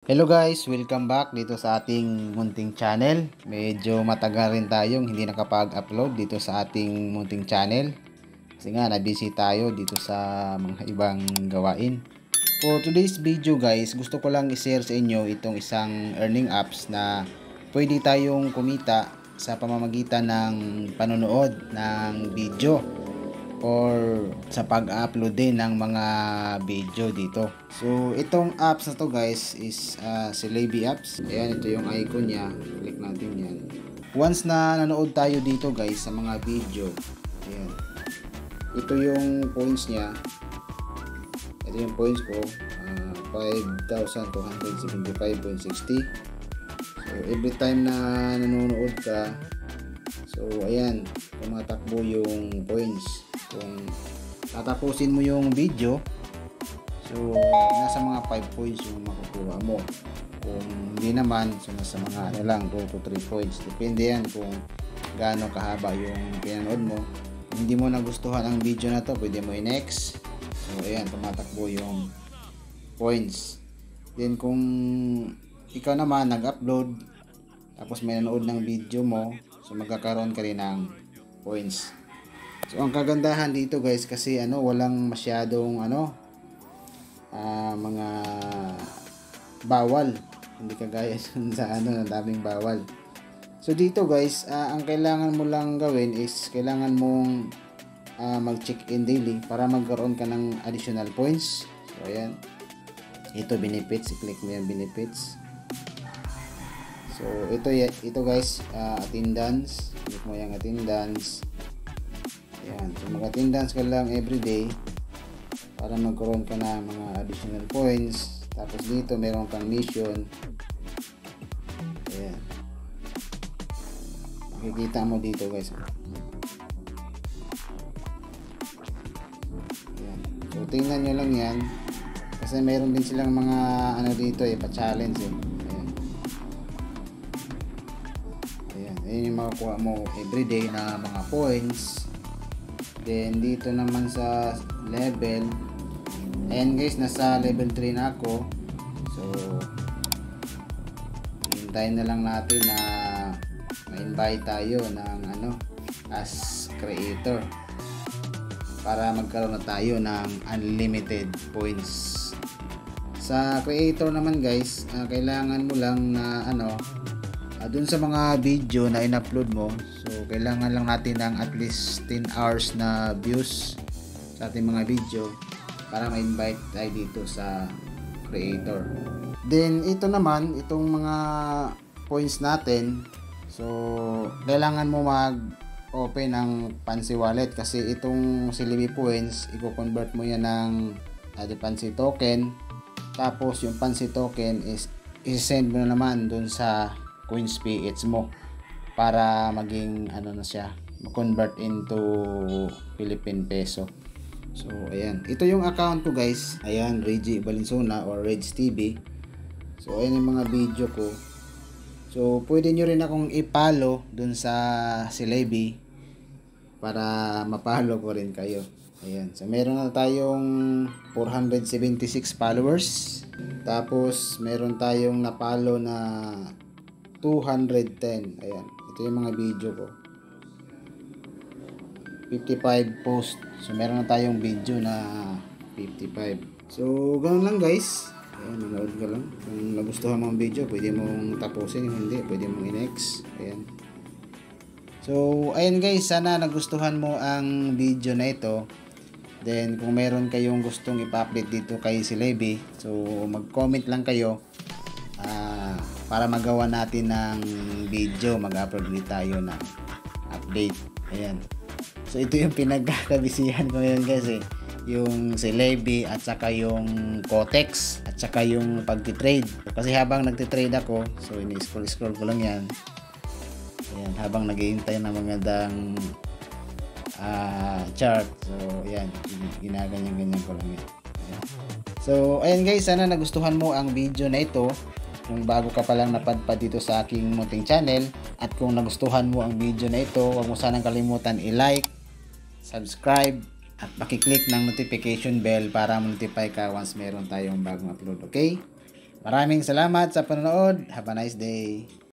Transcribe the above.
Hello guys, welcome back dito sa ating munting channel. Medyo matagal rin tayong hindi nakapag-upload dito sa ating munting channel. Kasi nga na-busy tayo dito sa mga ibang gawain. For today's video guys, gusto ko lang i-share sa inyo itong isang earning apps na pwede tayong kumita sa pamamagitan ng panonood ng video or sa pag-upload din ng mga video dito. So itong apps na to guys is Celebi apps. Ayan, ito yung icon niya. Click natin yan. Once na nanood tayo dito guys sa mga video, ayan, ito yung points niya. Ito yung points ko, 5,275.60. So every time na nanonood ka, so ayan, tumatakbo yung points. Kung tatapusin mo yung video, so nasa mga 5 points yung makukuha mo. Kung hindi naman, so nasa mga ano lang, 2 to 3 points. Depende yan kung gaano kahaba yung pinanood mo. Kung hindi mo nagustuhan ang video na to, pwede mo i-next. So ayan, tumatakbo yung points. Then kung ikaw naman nag-upload, tapos may nanood ng video mo, so magkakaroon ka rin ng points. So ang kagandahan dito guys, kasi walang masyadong mga bawal, hindi kagaya sa ng daming bawal. So dito guys, ang kailangan mo lang gawin is kailangan mong mag-check-in daily para magkaroon ka ng additional points. So ayan, ito benefits, i-click mo yung benefits. So ito guys, attendance, click mo yung attendance. Ayan, so mag-attendance ka lang everyday para magkaroon ka na mga additional points. Tapos dito meron kang mission. Ayan, makikita mo dito guys. Ayan, so tingnan nyo lang yan kasi meron din silang mga dito pa-challenge Ayan. Ayan yung makukuha mo everyday na mga points. Then dito naman sa level, ayan guys, nasa level 3 na ako. So hintayin na lang natin na ma-invite tayo ng as creator para magkaroon na tayo ng unlimited points. Sa creator naman guys, kailangan mo lang na dun sa mga video na in-upload mo, so kailangan lang natin ng at least 10 hours na views sa ating mga video para ma-invite tayo dito sa creator. Then ito naman, itong mga points natin, so kailangan mo mag-open ng Pansy wallet kasi itong Celebi points, i-convert mo yan ng Pansy token. Tapos yung Pansy token is i-send mo na naman dun sa Coins PH mo para maging na siya, convert into Philippine peso. So ayan, ito yung account ko guys. Ayan, Reggie Valenzuela or Reg TV. So ayan yung mga video ko. So pwede nyo rin akong i-follow dun sa Celebi para ma-follow ko rin kayo. Ayan, so meron na tayong 476 followers. Tapos meron tayong na-follow na 210. Ayan, ito yung mga video ko. 55 post. So meron na tayong video na 55. So ganoon lang guys. Ayan, manood ka lang. Kung nagustuhan mo ang video, pwede mong tapusin. Kung hindi, pwede mong i-next. Ayan. So ayan guys, sana nagustuhan mo ang video na ito. Then kung meron kayong gustong ipa-update dito kay Celebi, so mag-comment lang kayo para magawa natin ng video, mag-upload ulit tayo ng update. Ayan. So ito yung pinagkakabisihan ko ngayon guys yung Celebi at saka yung Kotex at saka yung pagti-trade. Kasi habang nagti-trade ako, so ini-scroll ko lang yan. Ayan, habang naghihintay ng magandang chart. So ayan, ginaganyan-ganyan ko lang yan. Ayan. So ayan guys, sana nagustuhan mo ang video na ito. Kung bago ka pa lang napadpad dito sa aking munting channel at kung nagustuhan mo ang video na ito, huwag mo sanang kalimutan i-like, subscribe at pakiclick ng notification bell para ma-notify ka once meron tayong bagong upload. Okay? Maraming salamat sa panonood. Have a nice day.